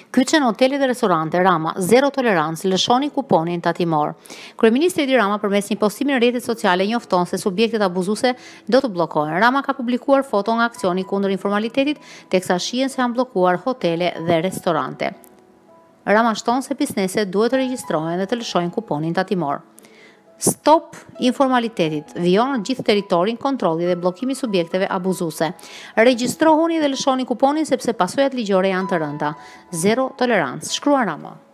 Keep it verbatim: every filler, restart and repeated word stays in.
Kyçen hotele dhe restorante, Rama, zero tolerancë, lëshoni kuponin tatimor. Kryeministri Edi Rama përmes një postimi në rrjetet sociale njofton se subjektet abuzuese do të bllokohen. Rama ka publikuar foto nga aksioni kundër informalitetit, teksa shihen se janë bllokuar hotele dhe restorante. Rama shton se bizneset duhet të regjistrohen dhe të lëshojnë kuponin tatimor. Stop informalitetit, vijon në gjithë territorin kontrolli dhe bllokimi i subjekteve abuzuese. Regjistrohuni dhe lëshoni kuponin sepse pasojat ligjore janë të rënda. Zero tolerancë, shkruan Rama.